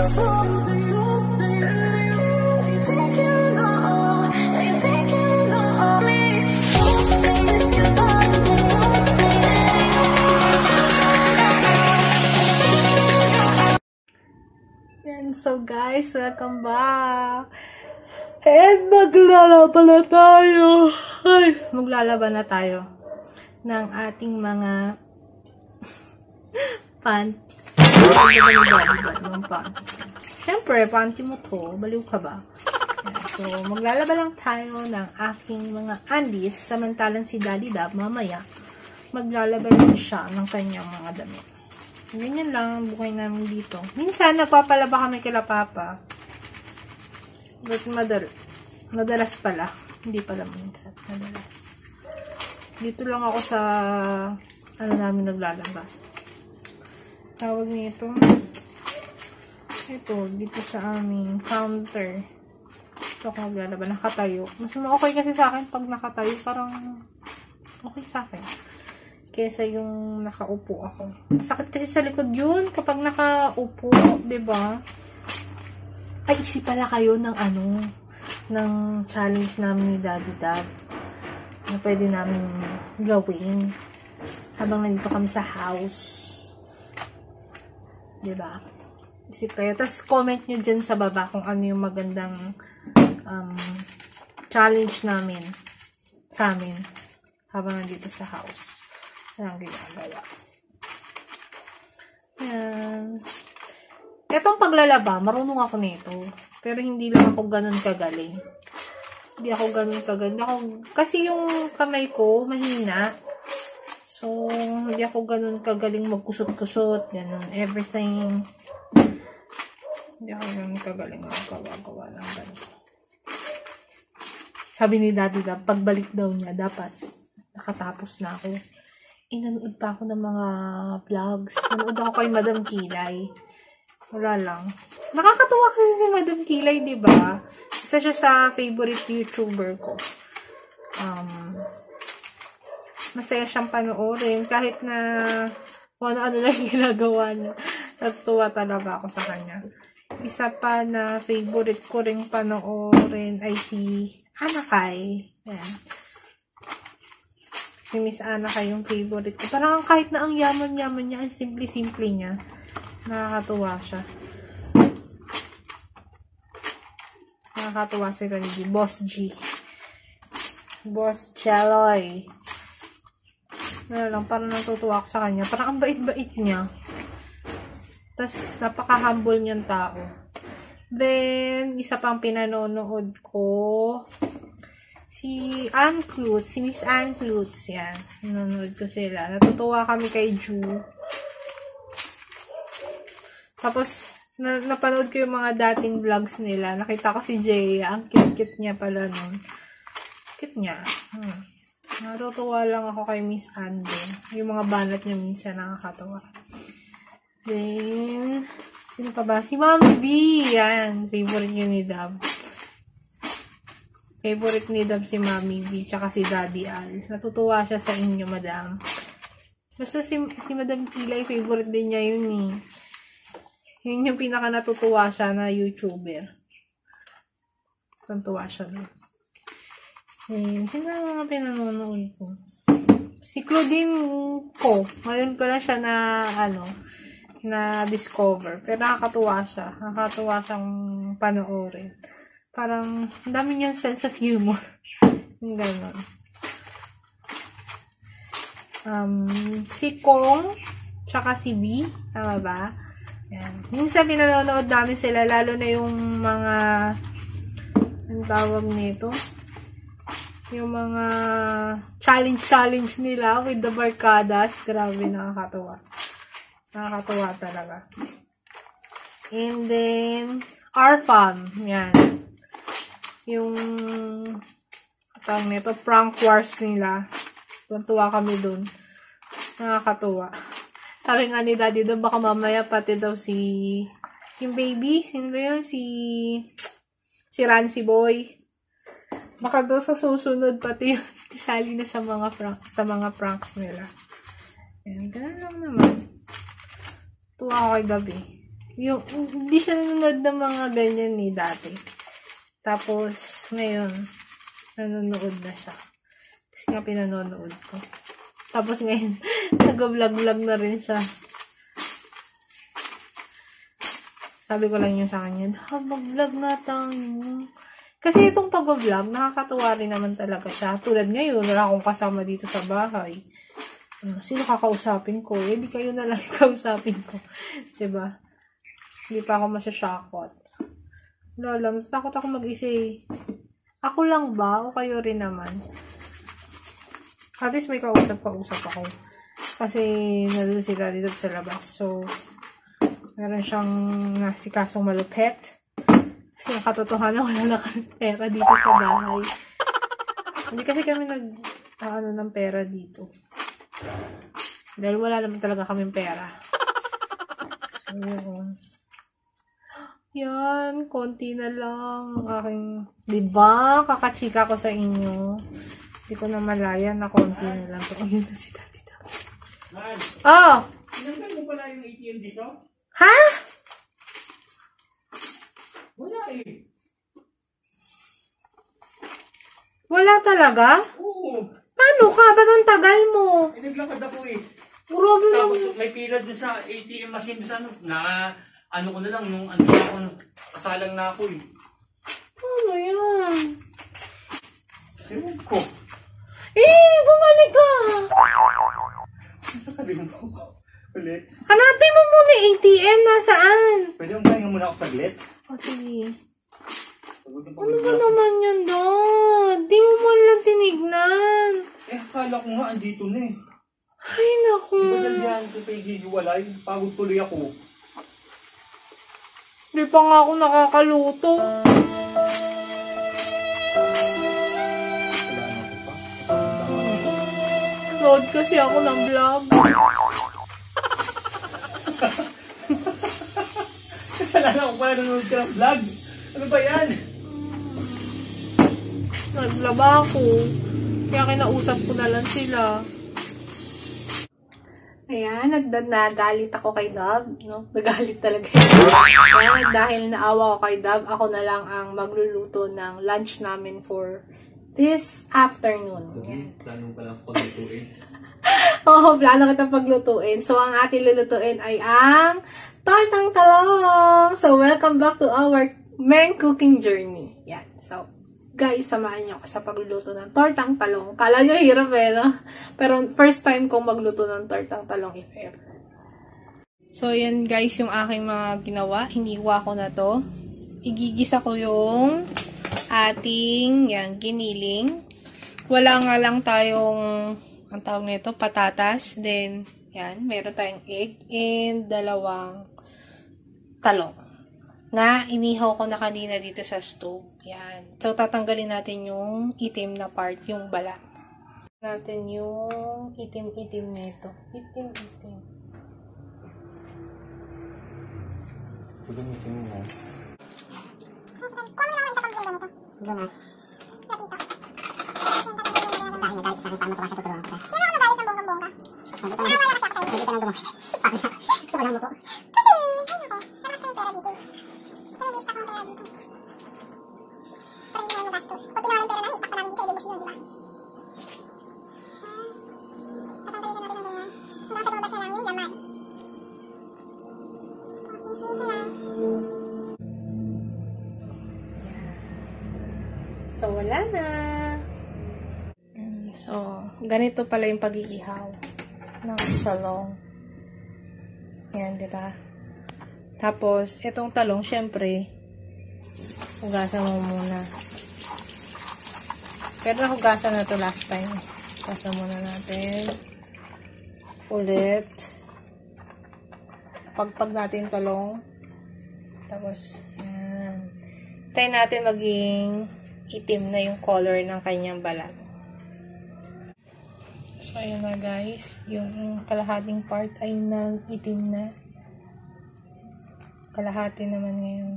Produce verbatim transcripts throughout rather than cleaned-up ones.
So guys, welcome back. And maglalaban na tayo. Ay, maglalaban na tayo ng ating mga panty. Siyempre, panty mo to. Baliw ka ba? So, maglalaban lang tayo ng aking mga undies. Samantalang si Daddy Dab, mamaya, maglalaban lang siya ng kanyang mga damit. Ganyan lang ang buhay namin dito. Minsan, nagpapalaba kami kila Papa. But madal madalas pala. Hindi pala minsan. Madalas. Dito lang ako sa ano namin naglalaba. Tawag nito. Ito, dito sa aming counter. Ito ako naglalaba. Nakatayo. Mas okay kasi sa akin pag nakatayo. Parang okay sa akin. Kesa yung nakaupo ako. Sakit kasi sa likod yun kapag nakaupo, 'di ba? Ay, isip pala kayo ng ano, ng challenge namin ni Daddy Dab na pwede namin gawin habang nandito kami sa house. 'Di ba? Isip kayo. Tapos comment nyo dyan sa baba kung ano yung magandang um, challenge namin sa amin habang nandito sa house. Ang ginagawa. Ayan. Itong paglalaba, marunong ako nito. Pero hindi lang ako ganun kagaling. Hindi ako ganun kagaling. Ako, kasi yung kamay ko, mahina. So, hindi ako ganun kagaling magkusot-kusot. Ganun. Everything. Hindi ako ganun kagaling magkawa-gawa ng ganun. Sabi ni Daddy Dab, pagbalik daw niya, dapat nakatapos na ako. Inanood pa ako ng mga vlogs. Nanood ako kay Madam Kilay. Wala lang. Nakakatuwa kasi si Madam Kilay, di ba? Isa siya sa favorite YouTuber ko. Um, masaya siyang panoorin. Kahit na kung ano-ano lang ginagawa niya. Natutuwa talaga ako sa kanya. Isa pa na favorite ko rin panoorin ay si Anakay. Yan. Si Miss Ana kayong favorite ko. Parang kahit na ang yaman-yaman niya, ang simple-simple niya. Nakakatuwa siya. Nakakatuwa si Randy. Boss G. Boss Cheloy. Ano lang, parang natutuwa ako sa kanya. Parang ang bait-bait niya. Tapos, napaka-humble niyang tao. Then, isa pang pinanonood ko. Si Ann Klutz, si Miss Ann Klutz, yan. Nanonood ko sila. Natutuwa kami kay Ju. Tapos, na napanood ko yung mga dating vlogs nila. Nakita ko si Jay. Ang cute-cute niya pala nun. Cute niya. Hmm. Natutuwa lang ako kay Miss Ann din. Yung mga banat niya minsan nakakatawa. Then, sino pa ba? Si Mami B. Yan. Favorite yun ni Dab. Favorite ni Dab si Mami B, tsaka si Daddy Al. Natutuwa siya sa inyo, Madam. Basta si, si Madam Kilay, favorite din niya yun eh. Yun yung pinaka natutuwa siya na YouTuber. Natutuwa siya doon. Eh, sino ang mga pinanonood ko? Si Claudine ko. Ngayon ko na siya na, ano, na discover. Pero nakakatuwa siya. Nakakatuwa siyang panoorin. Parang, ang dami niyang sense of humor. Yung gano'n. Um, si Kong, tsaka si B, tama ba? Yan. Minsan pinanonood namin sila, lalo na yung mga, ang tawag nito, yung mga challenge-challenge nila with the barkadas. Grabe, nakakatuwa. Nakakatuwa talaga. And then, our fam, yan. Yung tawag nito, prank wars nila. Tuwa kami dun. Nakakatuwa. Sabi nga ni Daddy doon, baka mamaya pati daw si yung baby, sino ba yun? Si si Rancy Boy. Baka daw sa susunod pati yun, isali na sa mga prank, sa mga pranks nila. Yan, ganun lang naman. Tuwa ako kay Gabi. Yung, hindi siya nanonood ng mga ganyan ni dati. Tapos, ngayon, nanonood na siya. Kasi nga pinanonood ko. Tapos ngayon, nag-vlog-vlog na rin siya. Sabi ko lang yun sa kanya, ha, mag-vlog na tayo. Kasi itong pag-vlog, nakakatuwa rin naman talaga siya. Tulad ngayon, wala akong kasama dito sa bahay. Uh, sino kakausapin ko? Eh, di kayo na lang kausapin ko. Diba? Hindi pa ako masyashakot. Lola, takot ako mag-isa eh. Ako lang ba? O kayo rin naman? At least may kausap-kausap ako. Kasi nandun sila dito sa labas. So, meron siyang nasikasong malupet. Kasi ang katotohanan, wala na kami pera dito sa bahay. Hindi kasi kami nag, ano, ng pera dito. Dahil wala naman talaga kaming pera. So, yun. Yan, konti na lang. Ang aking, diba? Kakachika ko sa inyo. Hindi ko na malaya na konti na lang. So, ayun na si Daddy. Oh! Tinanggal mo pala yung A T M dito? Ha? Wala eh. Wala talaga? Oo. Paano ka? Ba't ang tagal mo? Eh, naglakad ako eh. Grabe lang. Tapos may pila dun sa A T M machine dun sa ano, na ano ko na lang, nung ano na ako, kasalang na ako eh. Ano yan? Ewan ko. Eh, bumalik ka. Nakalimutan ko. Ulit. Hanapin mo muna A T M. Nasaan? Pwede mong pahinga muna ako saglit? O, sige. Pagod na Ano pagod ba na. naman yun, Dad? Di mo man lang tinignan. Eh, akala ko nga andito na eh. Ay, naku. Di ba dalihan ko pa igigiwalay? Pagod tuloy ako. Di pa nga ako nakakaluto. Wala na ko pa. Load kasi ako ng vlog. Kasalanan ko pala nanonood ka ng vlog. Ano ba yan? Naglaba ako. Kaya kinausap ko na lang sila. Ayan, nagdad na galit ako kay Dab, no? Nagalit talaga yun. Kaya dahil naawa ko kay Dab, ako na lang ang magluluto ng lunch namin for this afternoon. Ayan. Plano pa lang paglutuin. Oo, plano kita paglutuin. So, ang ating lulutuin ay ang tortang talong. So, welcome back to our main cooking journey. Yan. So, guys, samahan niyo ako sa pagluluto ng tortang talong. Kala nyo hirap eh, no? Pero first time kong magluto ng tortang talong if ever. So, yan guys, yung aking mga ginawa. Hiniwa ko na to. Igigisa ko yung ating, yan, giniling. Wala nga lang tayong, ang tawag nito, patatas. Then, yan, meron tayong egg and dalawang talong na inihaw ko na kanina dito sa stove. Yan. So, tatanggalin natin yung itim na part, yung balat. Natin yung itim-itim nito. Itim-itim. Pagamitin mo na. Kuha mo naman isa pang blue nito. Blue na. Nakita. Dahil nagalit sa akin para matuwa siya tutulungan ko siya. Hindi ako nagalit ng bonggang-bongga. Naawa lang kasi ako sa'yo. Hindi ka nang dumaki. Gusto ko lang mo po. Kasi, ano ko, nakas ka ng pera dito eh. Ito nag-i-stack ng pera dito. Pero hindi naman magastos. Pag ginawa ng pera namin, i-stack pa namin dito, ilubos yun, di ba? Tatanggalin na natin ng ganyan. Hanggang sa lumabas na lang yung laman. Tapos, isa lang. So, wala na. So, ganito pala yung pag-iihaw ng salong. Yan, di ba? Tapos, itong talong, syempre, hugasan mo muna. Pero nahugasan na to last time. Hugasan muna natin. Ulit. Pagpag natin talong. Tapos, yan. Tayo natin maging itim na yung color ng kanyang balat. So, ayun na guys. Yung kalahating part ay nag-itim na. Kalahati naman ngayon.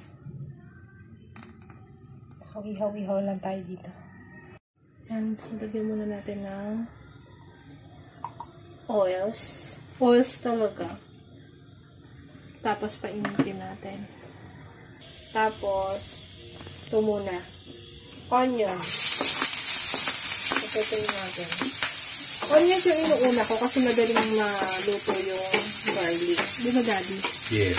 So, ihaw-ihaw lang tayo dito. Yan. So, lagyan muna natin ng oils. Oils talaga. Tapos, painitin natin. Tapos, ito muna. Onion. Itutuloy natin. Onion yung inuuna ko kasi madaling maluto yung garlic. Di ba, Daddy? Yes.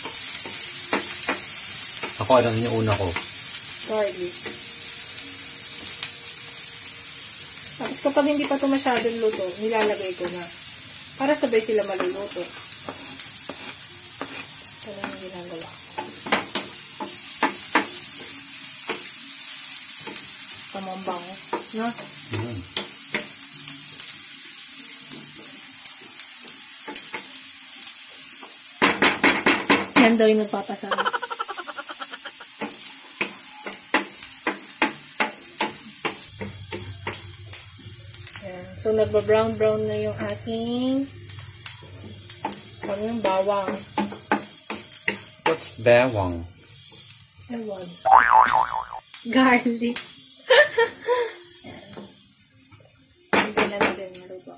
Ako, ano yung una ko? Garlic. Tapos kapag hindi pa ito masyadong luto, nilalagay ko na. Para sabay sila maluluto. Ito lang yung ginagawa. Tamang bango. No? Mm. Yan daw yung nagpapasarap. Yan. So, nagba-brown-brown na yung ating ano yung bawang. What's bawang? Ewan. Garlic. Yan. Hindi na natin maluto.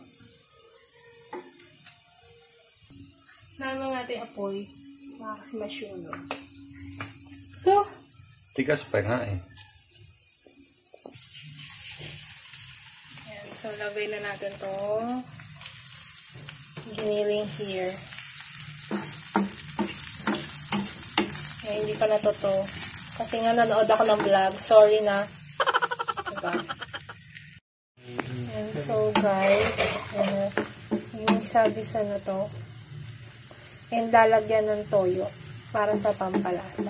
Naman natin apoy. Baka kasi masyuno. Ito. Tigas pa nga eh. Yan. So, lagay na natin to giniling here. Eh, hindi pa na to to. Kasi nga nanood ako ng vlog. Sorry na. Diba? And so, guys, uh, yung isa-bisa na to. And lalagyan ng toyo para sa pampalasa.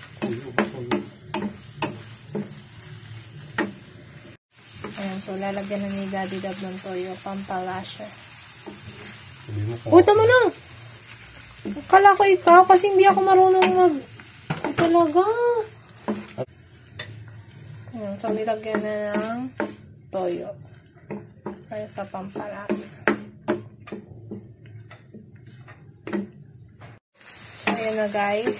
Ayan, so lalagyan na ni Daddy Dab ng toyo, pampalasa. Uy, tama na! Akala ko ikaw kasi hindi ako marunong mag... Talaga! Ayan, so nilagyan na ng toyo para sa pampalasa. Ayan na, guys.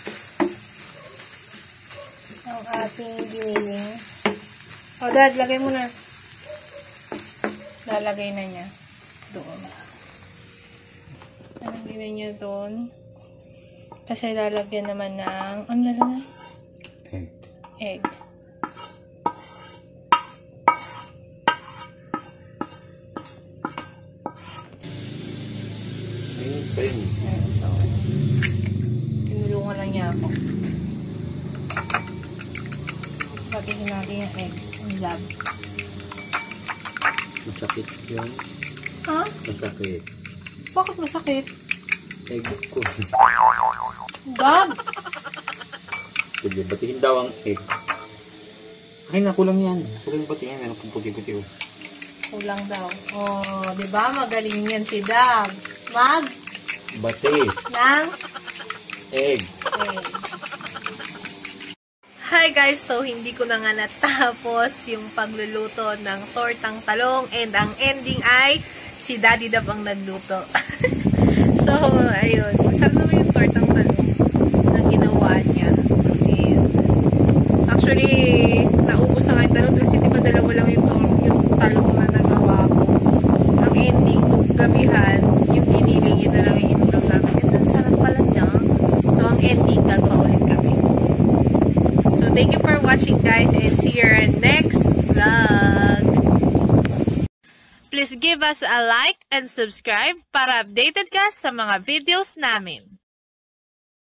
Ang ating giniling. O, Dad, lagay mo na. Lalagay na niya. Doon. Lalagay na niya doon. Kasi lalagyan naman ng... Ano lalagay? Egg. Egg. Ayan, so... Tinulungan lang niya ako. Lagyan natin yung egg. Ang lab. Masakit yun. Ha? Masakit. Bakit masakit? Egg ko. Gab! Sige, batihin daw ang egg. Ay, nakulang yan. Kulang batihin. Meron pong puti-puti. Oh. Kulang daw. Oh, di ba? Magaling yan si Dab. Mag? Bati. Nang? Egg. Egg. Hi guys! So, hindi ko na nga natapos yung pagluluto ng tortang talong and ang ending ay si Daddy Dab ang nagluto. So, ayun. Masarap naman yung tortang talong na ginawa niya. And, actually, naubos na nga yung talong kasi di ba dalawa lang yung, yung talong na nagawa ko. Ang ending, nung gabihan, yung giniling, yun na lang yung inulam namin. And ang sarap pala niya. So, ang ending, gagawa ulit kami. So, thank you for watching guys and see you in next vlog. Please give us a like and subscribe para updated ka sa mga videos namin.